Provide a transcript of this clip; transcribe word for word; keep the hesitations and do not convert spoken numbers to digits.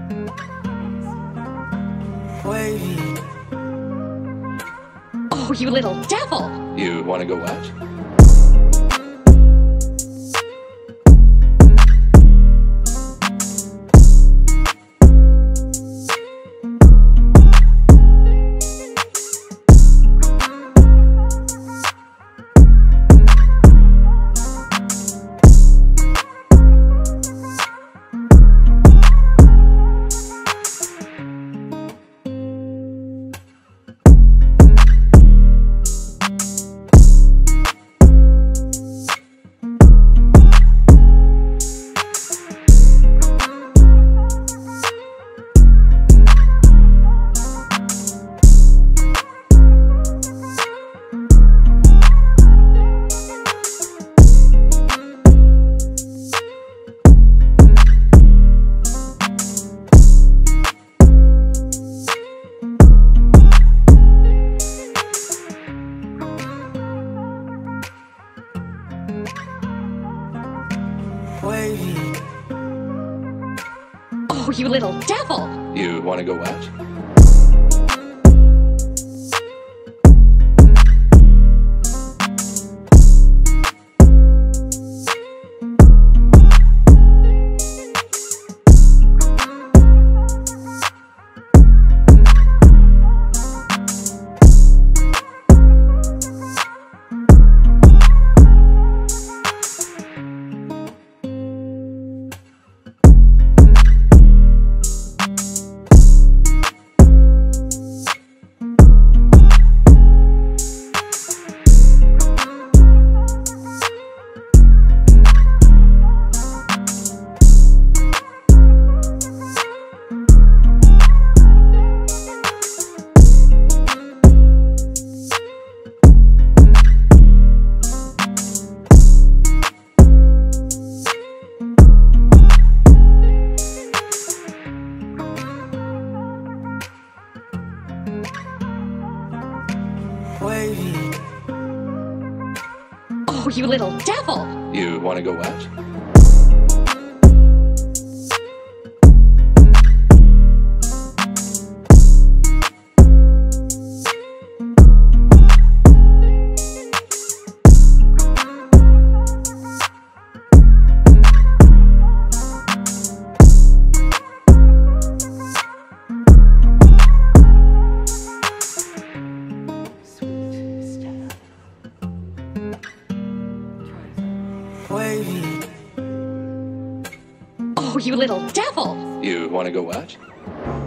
Wavy. Oh, you little devil! You wanna go out? Wavy. Oh, you little devil! You wanna go out? Wavy. Oh, you little devil! You wanna go out? Wavy. Oh, you little devil! You wanna go out?